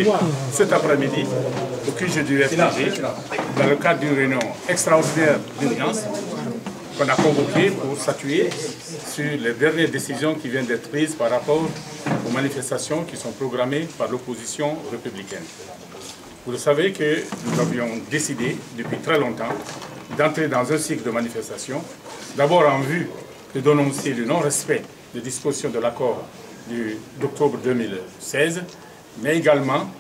cet après-midi, au QG du FDG, dans le cadre d'une réunion extraordinaire d'urgence qu'on a convoquée pour statuer sur les dernières décisions qui viennent d'être prises par rapport aux manifestations qui sont programmées par l'opposition républicaine. Vous le savez que nous avions décidé depuis très longtemps d'entrer dans un cycle de manifestations, d'abord en vue de dénoncer le non-respect des dispositions de l'accord d'octobre 2016, mais également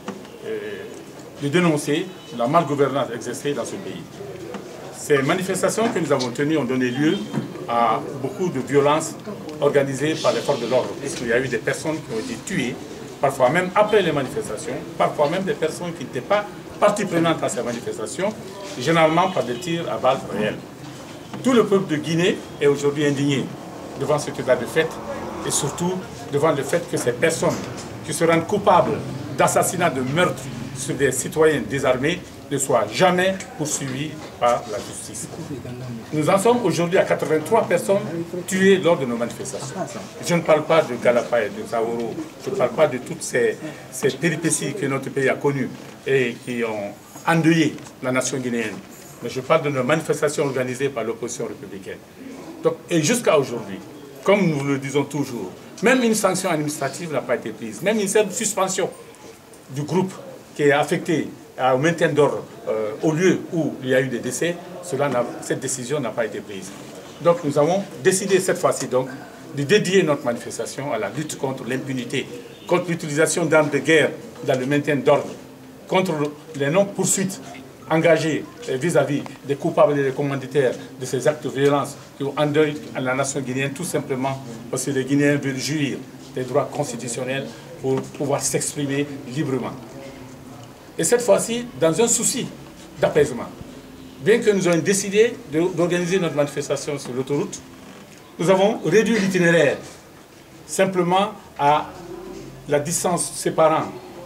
de dénoncer la malgouvernance exercée dans ce pays. Ces manifestations que nous avons tenues ont donné lieu à beaucoup de violences organisées par les forces de l'ordre, puisqu'il y a eu des personnes qui ont été tuées, parfois même après les manifestations, parfois même des personnes qui n'étaient pas partie prenante à ces manifestations, généralement par des tirs à balles réelles. Tout le peuple de Guinée est aujourd'hui indigné devant cet état de fait et surtout devant le fait que ces personnes qui se rendent coupables d'assassinats, de meurtres sur des citoyens désarmés ne soient jamais poursuivis par la justice. Nous en sommes aujourd'hui à 83 personnes tuées lors de nos manifestations. Je ne parle pas de Galapa et de Zaoro, je ne parle pas de toutes ces péripéties que notre pays a connues et qui ont endeuillé la nation guinéenne. Mais je parle de nos manifestations organisées par l'opposition républicaine. Donc, et jusqu'à aujourd'hui, comme nous le disons toujours, même une sanction administrative n'a pas été prise, même une simple suspension du groupe qui est affecté au maintien d'ordre au lieu où il y a eu des décès, cette décision n'a pas été prise. Donc nous avons décidé cette fois-ci donc de dédier notre manifestation à la lutte contre l'impunité, contre l'utilisation d'armes de guerre dans le maintien d'ordre, contre les non-poursuites engagées vis-à-vis des coupables et des commanditaires de ces actes de violence qui ont endeuillé la nation guinéenne, tout simplement parce que les Guinéens veulent jouir des droits constitutionnels pour pouvoir s'exprimer librement. Et cette fois-ci, dans un souci d'apaisement, bien que nous ayons décidé d'organiser notre manifestation sur l'autoroute, nous avons réduit l'itinéraire simplement à la distance séparant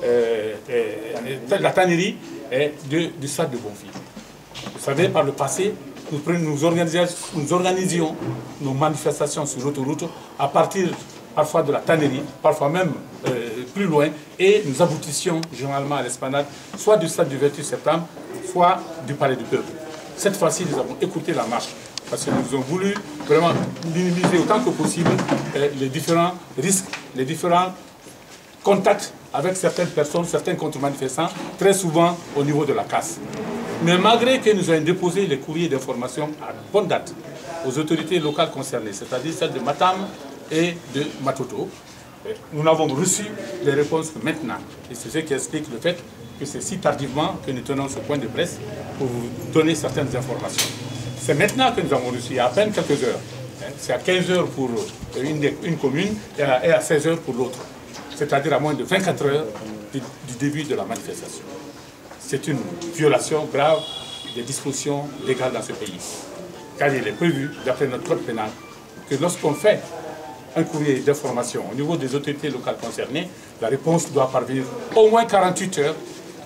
la tannerie du stade de Bonfils. Vous savez, par le passé, nous organisions nos manifestations sur l'autoroute à partir parfois de la tannerie, parfois même plus loin, et nous aboutissions généralement à l'esplanade, soit du stade du 28 septembre, soit du Palais du Peuple. Cette fois-ci, nous avons écouté la marche, parce que nous avons voulu vraiment minimiser autant que possible les différents risques, les différents contacts avec certaines personnes, certains contre-manifestants, très souvent au niveau de la casse. Mais malgré que nous ayons déposé les courriers d'information à bonne date aux autorités locales concernées, c'est-à-dire celles de Matam et de Matoto, nous n'avons reçu les réponses que maintenant. Et c'est ce qui explique le fait que c'est si tardivement que nous tenons ce point de presse pour vous donner certaines informations. C'est maintenant que nous avons reçu, il y a à peine quelques heures. C'est à 15 heures pour une commune et à 16 heures pour l'autre. C'est-à-dire à moins de 24 heures du début de la manifestation. C'est une violation grave des dispositions légales dans ce pays. Car il est prévu, d'après notre code pénal, que lorsqu'on fait un courrier d'information au niveau des autorités locales concernées, la réponse doit parvenir au moins 48 heures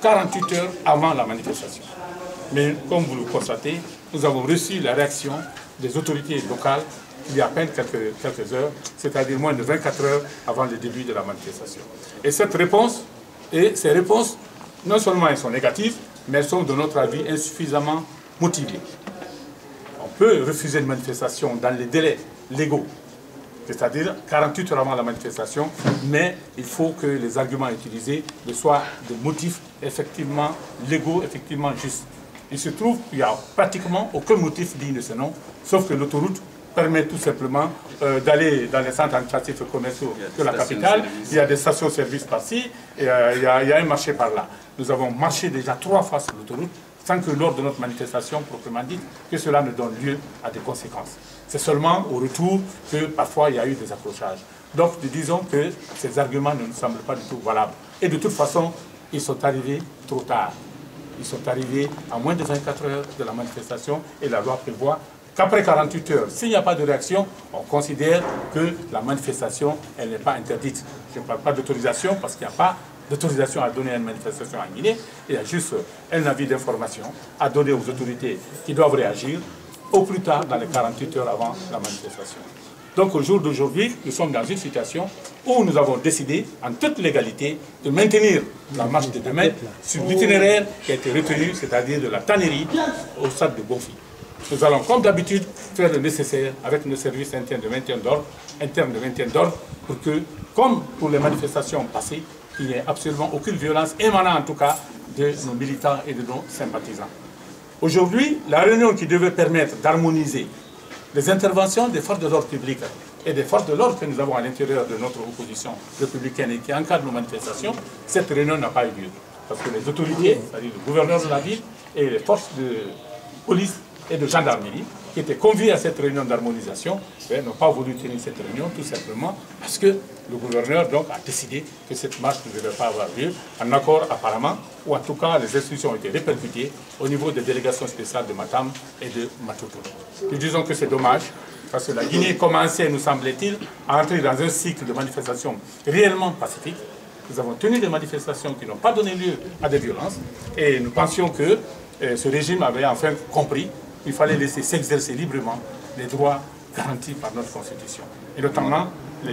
avant la manifestation. Mais comme vous le constatez, nous avons reçu la réaction des autorités locales il y a à peine quelques heures, c'est-à-dire moins de 24 heures avant le début de la manifestation. Et cette réponse, et ces réponses, non seulement elles sont négatives, mais elles sont, de notre avis, insuffisamment motivées. On peut refuser une manifestation dans les délais légaux, c'est-à-dire 48 heures avant la manifestation, mais il faut que les arguments utilisés soient des motifs effectivement légaux, effectivement justes. Il se trouve qu'il n'y a pratiquement aucun motif digne de ce nom, sauf que l'autoroute permet tout simplement d'aller dans les centres administratifs et commerciaux de la capitale. Il y a des stations-service par-ci, et il y a un marché par-là. Nous avons marché déjà 3 fois sur l'autoroute, sans que lors de notre manifestation proprement dite, que cela ne donne lieu à des conséquences. C'est seulement au retour que parfois il y a eu des accrochages. Donc disons que ces arguments ne nous semblent pas du tout valables. Et de toute façon, ils sont arrivés trop tard. Ils sont arrivés à moins de 24 heures de la manifestation et la loi prévoit qu'après 48 heures, s'il n'y a pas de réaction, on considère que la manifestation, elle n'est pas interdite. Je ne parle pas d'autorisation parce qu'il n'y a pas d'autorisation à donner à une manifestation en Guinée. Il y a juste un avis d'information à donner aux autorités qui doivent réagir au plus tard dans les 48 heures avant la manifestation. Donc au jour d'aujourd'hui, nous sommes dans une situation où nous avons décidé, en toute légalité, de maintenir la marche de demain sur l'itinéraire qui a été retenu, c'est-à-dire de la tannerie au stade de Bonfils. Nous allons, comme d'habitude, faire le nécessaire avec nos services internes de maintien d'ordre, pour que, comme pour les manifestations passées, il n'y ait absolument aucune violence émanant en tout cas de nos militants et de nos sympathisants. Aujourd'hui, la réunion qui devait permettre d'harmoniser les interventions des forces de l'ordre public et des forces de l'ordre que nous avons à l'intérieur de notre opposition républicaine et qui encadrent nos manifestations, cette réunion n'a pas eu lieu. Parce que les autorités, c'est-à-dire le gouverneur de la ville et les forces de police et de gendarmerie, qui étaient conviés à cette réunion d'harmonisation, n'ont pas voulu tenir cette réunion, tout simplement parce que le gouverneur donc, a décidé que cette marche ne devait pas avoir lieu, en accord apparemment, ou en tout cas les instructions ont été répercutées au niveau des délégations spéciales de Matam et de Matoto. Nous disons que c'est dommage, parce que la Guinée commençait, nous semble-t-il, à entrer dans un cycle de manifestations réellement pacifiques. Nous avons tenu des manifestations qui n'ont pas donné lieu à des violences, et nous pensions que ce régime avait enfin compris qu'il fallait laisser s'exercer librement les droits garantis par notre Constitution. Et notamment, les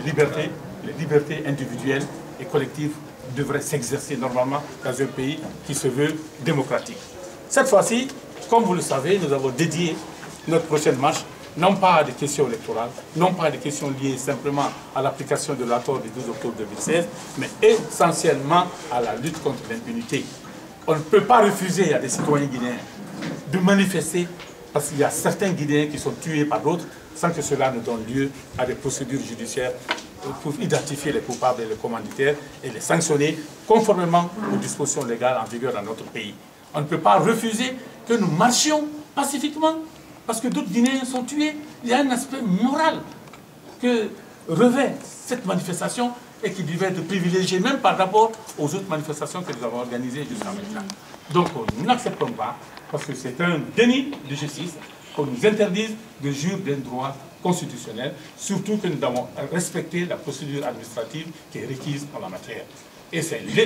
libertés individuelles et collectives devraient s'exercer normalement dans un pays qui se veut démocratique. Cette fois-ci, comme vous le savez, nous avons dédié notre prochaine marche non pas à des questions électorales, non pas à des questions liées simplement à l'application de l'accord du 12 octobre 2016, mais essentiellement à la lutte contre l'impunité. On ne peut pas refuser à des citoyens guinéens de manifester parce qu'il y a certains Guinéens qui sont tués par d'autres sans que cela ne donne lieu à des procédures judiciaires pour identifier les coupables et les commanditaires et les sanctionner conformément aux dispositions légales en vigueur dans notre pays. On ne peut pas refuser que nous marchions pacifiquement parce que d'autres Guinéens sont tués. Il y a un aspect moral que revêt cette manifestation et qui devait être privilégié même par rapport aux autres manifestations que nous avons organisées jusqu'à maintenant. Donc nous n'acceptons pas, parce que c'est un déni de justice, qu'on nous interdise de jouir d'un droit constitutionnel, surtout que nous devons respecter la procédure administrative qui est requise en la matière. Et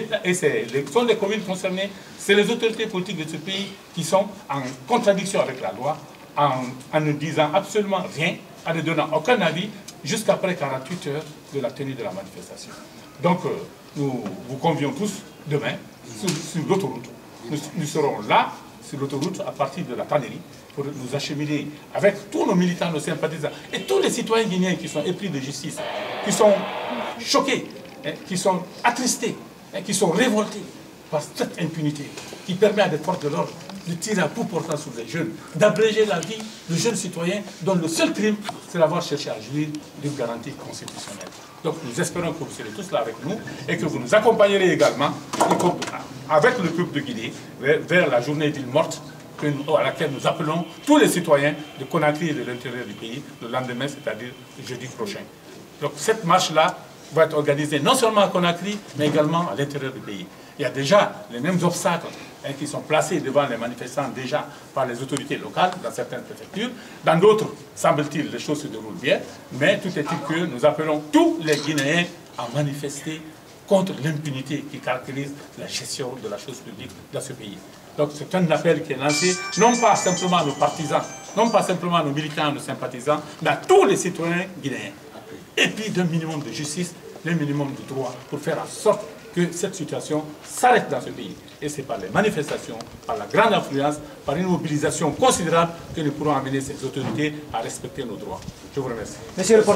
ce sont les communes concernées, c'est les autorités politiques de ce pays qui sont en contradiction avec la loi, en ne disant absolument rien, en ne donnant aucun avis, jusqu'après 48 heures de la tenue de la manifestation. Donc, nous vous convions tous demain sur l'autoroute. Nous serons là, sur l'autoroute, à partir de la tannerie, pour nous acheminer avec tous nos militants, nos sympathisants, et tous les citoyens guinéens qui sont épris de justice, qui sont choqués, qui sont attristés, qui sont révoltés par cette impunité, qui permet à des forces de l'ordre de tirer à bout portant sur les jeunes, d'abréger la vie de jeunes citoyens dont le seul crime, c'est d'avoir cherché à jouir d'une garantie constitutionnelle. Donc nous espérons que vous serez tous là avec nous et que vous nous accompagnerez également avec le peuple de Guinée vers la journée d'île morte à laquelle nous appelons tous les citoyens de Conakry et de l'intérieur du pays le lendemain, c'est-à-dire jeudi prochain. Donc cette marche-là va être organisée non seulement à Conakry, mais également à l'intérieur du pays. Il y a déjà les mêmes obstacles qui sont placés devant les manifestants déjà par les autorités locales dans certaines préfectures. Dans d'autres, semble-t-il, les choses se déroulent bien, mais tout est-il que nous appelons tous les Guinéens à manifester contre l'impunité qui caractérise la gestion de la chose publique dans ce pays. Donc c'est un appel qui est lancé, non pas simplement à nos partisans, non pas simplement à nos militants, à nos sympathisants, mais à tous les citoyens guinéens. Et puis d'un minimum de justice, d'un minimum de droit, pour faire en sorte que cette situation s'arrête dans ce pays. Et c'est par les manifestations, par la grande influence, par une mobilisation considérable que nous pourrons amener ces autorités à respecter nos droits. Je vous remercie.